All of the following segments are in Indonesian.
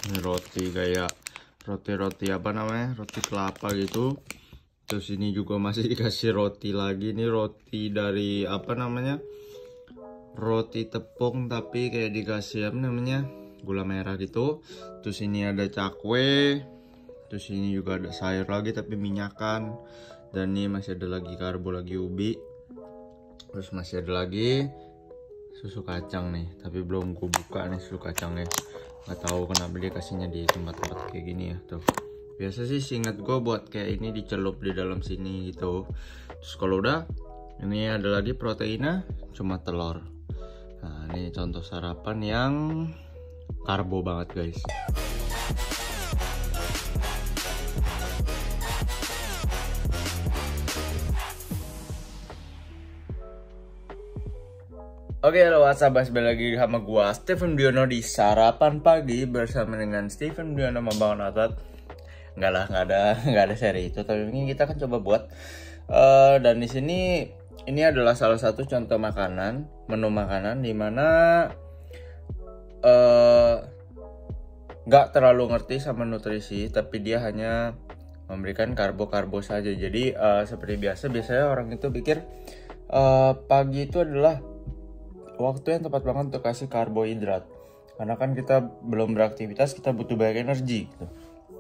Ini roti kayak roti apa namanya, roti kelapa gitu. Terus ini juga masih dikasih roti lagi. Ini roti dari apa namanya, roti tepung tapi kayak dikasih apa namanya, gula merah gitu. Terus ini ada cakwe. Terus ini juga ada sayur lagi tapi minyakan. Dan ini masih ada lagi karbo lagi, ubi. Terus masih ada lagi susu kacang nih, tapi belum gue buka nih susu kacangnya. Nggak tahu kenapa dia kasihnya di tempat-tempat kayak gini ya tuh. Biasa sih seingat gue buat kayak ini dicelup di dalam sini gitu. Terus kalau udah, ini ada lagi proteinnya cuma telur. Nah ini contoh sarapan yang karbo banget guys. Oke, halo WhatsApp, balik lagi sama gua Steven Diono di Sarapan Pagi bersama dengan Steven Diono membangun otot. Enggak lah, nggak ada seri itu, tapi ini kita akan coba buat. Dan di sini ini adalah salah satu contoh makanan, menu makanan dimana nggak terlalu ngerti sama nutrisi, tapi dia hanya memberikan karbo saja. Jadi seperti biasanya orang itu pikir pagi itu adalah waktu yang tepat banget untuk kasih karbohidrat, karena kan kita belum beraktivitas, kita butuh banyak energi gitu.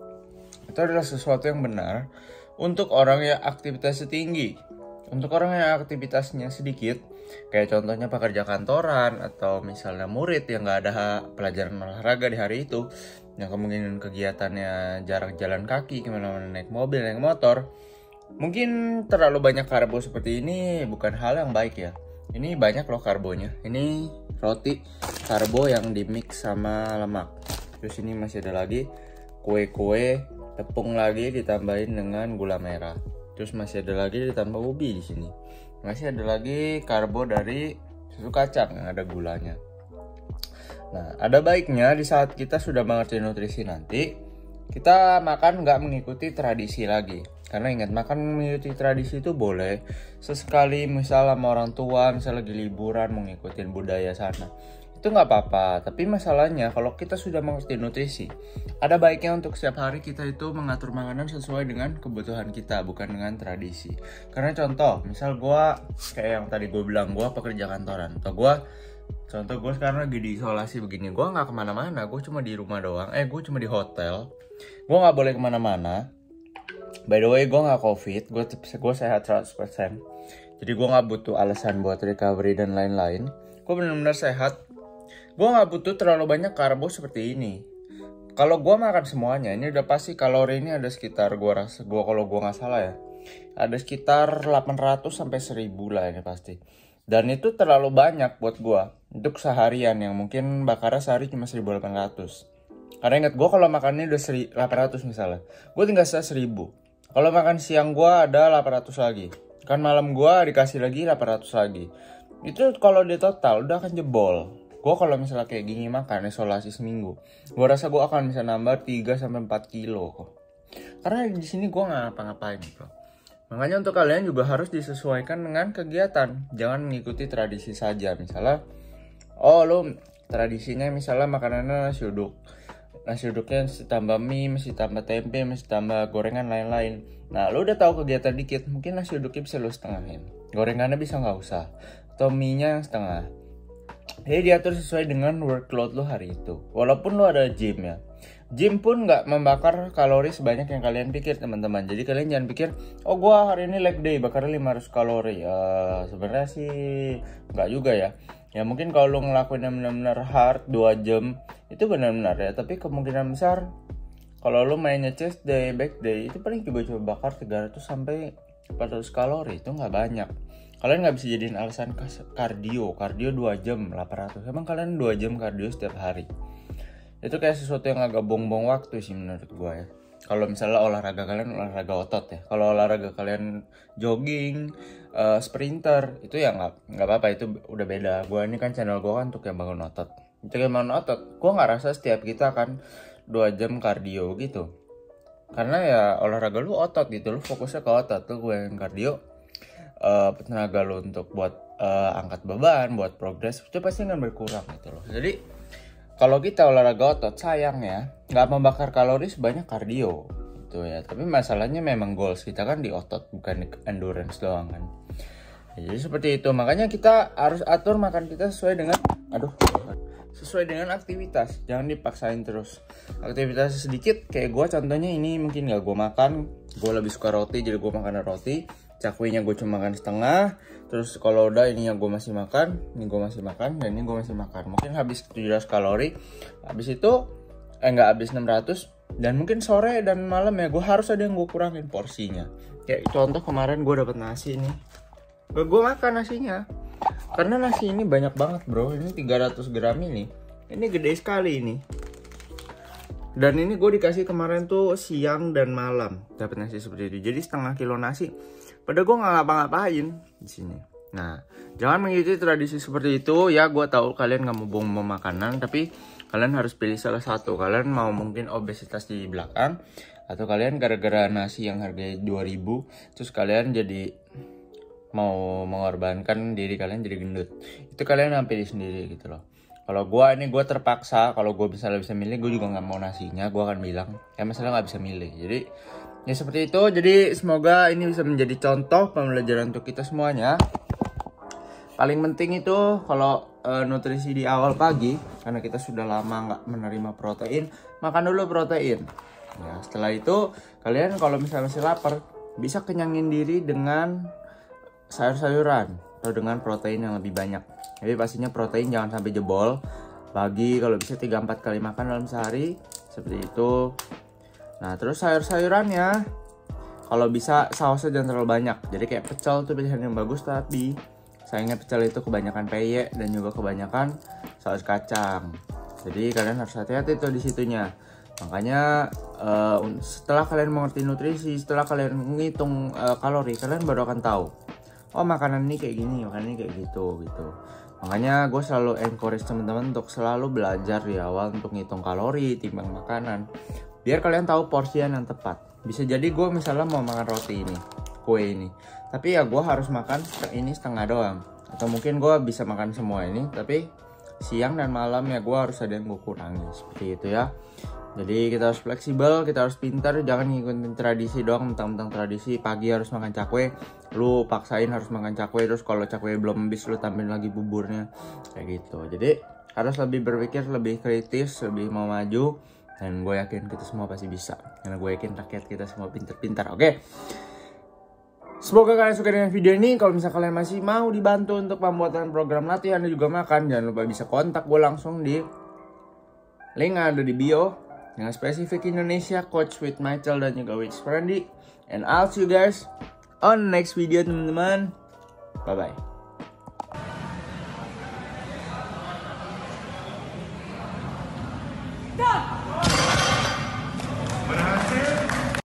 Itu adalah sesuatu yang benar untuk orang yang aktivitasnya tinggi. Untuk orang yang aktivitasnya sedikit, kayak contohnya pekerja kantoran atau misalnya murid yang nggak ada pelajaran olahraga di hari itu, yang kemungkinan kegiatannya jarak jalan kaki, kemana-mana naik mobil, naik motor, mungkin terlalu banyak karbo seperti ini bukan hal yang baik ya. Ini banyak loh karbonya. Ini roti karbo yang dimix sama lemak. Terus ini masih ada lagi kue tepung lagi ditambahin dengan gula merah. Terus masih ada lagi ditambah ubi di sini. Masih ada lagi karbo dari susu kacang yang ada gulanya. Nah, ada baiknya di saat kita sudah mengerti nutrisi nanti, kita makan nggak mengikuti tradisi lagi. Karena ingat, makan mengikuti tradisi itu boleh sesekali, misal sama orang tua, misal lagi liburan mengikuti budaya sana, itu nggak apa-apa. Tapi masalahnya kalau kita sudah mengerti nutrisi, ada baiknya untuk setiap hari kita itu mengatur makanan sesuai dengan kebutuhan kita, bukan dengan tradisi. Karena contoh, misal gue kayak yang tadi gue bilang, gue pekerja kantoran, atau gue sekarang lagi di isolasi begini, gue nggak kemana-mana, gue cuma di rumah doang, gue cuma di hotel, gue nggak boleh kemana-mana. By the way, gue nggak covid, gue sehat 100%. Jadi gue nggak butuh alasan buat recovery dan lain-lain. Gue benar-benar sehat. Gue nggak butuh terlalu banyak karbo seperti ini. Kalau gue makan semuanya, ini udah pasti kalori ini ada sekitar, kalau gue nggak salah ya, ada sekitar 800 sampai 1000 lah ini pasti. Dan itu terlalu banyak buat gue untuk seharian, yang mungkin bakarnya sehari cuma 1800. Karena ingat, gue kalau makannya udah 800 misalnya, gue tinggal 1000. Kalau makan siang gue ada 800 lagi, kan malam gue dikasih lagi 800 lagi. Itu kalau di total udah akan jebol. Gue kalau misalnya kayak gini makan isolasi seminggu, gue rasa gue akan bisa nambah 3-4 kilo kok. Karena di sini gue nggak ngapa-ngapain bro. Makanya untuk kalian juga harus disesuaikan dengan kegiatan. Jangan mengikuti tradisi saja. Misalnya, lo tradisinya misalnya makanannya nasi uduk. Nasi uduknya mesti tambah mie, mesti tambah tempe, mesti tambah gorengan lain-lain. Nah, lo udah tahu kegiatan dikit, mungkin nasi uduknya bisa lo setengahin. Gorengannya bisa nggak usah. Atau mie-nya yang setengah. Jadi diatur sesuai dengan workload lo hari itu. Walaupun lo ada gym ya. Gym pun nggak membakar kalori sebanyak yang kalian pikir teman-teman. Jadi kalian jangan pikir, oh gua hari ini leg day bakar 500 kalori. Sebenarnya sih nggak juga ya. Ya mungkin kalau lo ngelakuin yang benar-benar hard 2 jam itu benar-benar ya. Tapi kemungkinan besar kalau lo mainnya chest day, back day, itu paling coba bakar 300 sampai 400 kalori. Itu nggak banyak. Kalian nggak bisa jadiin alasan kardio 2 jam 800. Emang kalian 2 jam kardio setiap hari? Itu kayak sesuatu yang agak buang-buang waktu sih menurut gue ya. Kalau misalnya olahraga kalian olahraga otot ya. Kalau olahraga kalian jogging, sprinter, itu ya nggak apa-apa, itu udah beda. Gue ini kan channel gue kan untuk yang bangun otot. Untuk yang bangun otot, gue nggak rasa setiap kita akan 2 jam kardio gitu. Karena ya olahraga lu otot gitu, lu fokusnya ke otot. Tuh gue yang kardio, tenaga lo untuk buat angkat beban, buat progres itu pasti akan berkurang gitu loh. Jadi kalau kita olahraga otot, sayang ya, nggak membakar kalori sebanyak kardio gitu ya. Tapi masalahnya memang goals kita kan di otot, bukan di endurance doang kan. Ya, jadi seperti itu, makanya kita harus atur makan kita sesuai dengan aktivitas, jangan dipaksain terus. Aktivitas sedikit kayak gue contohnya ini, mungkin gak gue makan, gue lebih suka roti jadi gue makan roti, cakwenya gue cuma makan setengah. Terus kalau udah ini yang gue masih makan, ini gue masih makan, dan ini gue masih makan, mungkin habis 700 kalori. Habis itu nggak habis 600. Dan mungkin sore dan malam ya gue harus ada yang gue kurangin porsinya. Kayak contoh kemarin gue dapet nasi nih, gue makan nasinya karena nasi ini banyak banget bro. Ini 300 gram ini gede sekali ini. Dan ini gue dikasih kemarin tuh siang dan malam dapat nasi seperti itu. Jadi setengah kilo nasi. Padahal gue nggak ngapa-ngapain di sini. Nah, jangan mengikuti tradisi seperti itu ya. Gue tahu kalian nggak mau buang makanan, tapi kalian harus pilih salah satu. Kalian mau mungkin obesitas di belakang, atau kalian gara-gara nasi yang harganya 2000 terus kalian jadi mau mengorbankan diri kalian jadi gendut. Itu kalian yang pilih sendiri gitu loh. Kalau gue terpaksa, kalau gue bisa milih, gue juga nggak mau nasinya. Gue akan bilang ya masalah nggak bisa milih. Jadi ya seperti itu. Jadi semoga ini bisa menjadi contoh pembelajaran untuk kita semuanya. Paling penting itu kalau nutrisi di awal pagi, karena kita sudah lama nggak menerima protein, makan dulu protein. Ya, setelah itu kalian kalau misalnya masih lapar, bisa kenyangin diri dengan sayur-sayuran atau dengan protein yang lebih banyak. Jadi pastinya protein jangan sampai jebol. Pagi kalau bisa 3-4 kali makan dalam sehari, seperti itu. Nah, terus sayur-sayurannya kalau bisa sausnya jangan terlalu banyak. Jadi kayak pecel tuh pilihan yang bagus, tapi sayangnya pecel itu kebanyakan peye dan juga kebanyakan saus kacang. Jadi kalian harus hati-hati tuh di situnya. Makanya setelah kalian mengerti nutrisi, setelah kalian menghitung kalori, kalian baru akan tahu, oh makanan ini kayak gini, makanan ini kayak gitu. Makanya gue selalu encourage teman-teman untuk selalu belajar di awal untuk ngitung kalori, timbang makanan, biar kalian tahu porsian yang tepat. Bisa jadi gue misalnya mau makan roti ini, kue ini, tapi ya gue harus makan ini setengah doang. Atau mungkin gue bisa makan semua ini, tapi siang dan malam ya gue harus ada yang gue kurangi. Seperti itu ya. Jadi kita harus fleksibel, kita harus pintar, jangan ngikutin tradisi doang, mentang-mentang tradisi pagi harus makan cakwe, lu paksain harus makan cakwe, terus kalau cakwe belum habis lu tambahin lagi buburnya, kayak gitu. Jadi harus lebih berpikir, lebih kritis, lebih mau maju, dan gue yakin kita semua pasti bisa, karena gue yakin rakyat kita semua pintar-pintar. Oke. Semoga kalian suka dengan video ini. Kalau misalnya kalian masih mau dibantu untuk pembuatan program latihan dan juga makan, jangan lupa bisa kontak gue langsung di link yang ada di bio. Dengan spesifik Indonesia, Coach with Michael dan juga with Randy. And I'll see you guys on next video teman-teman. Bye-bye.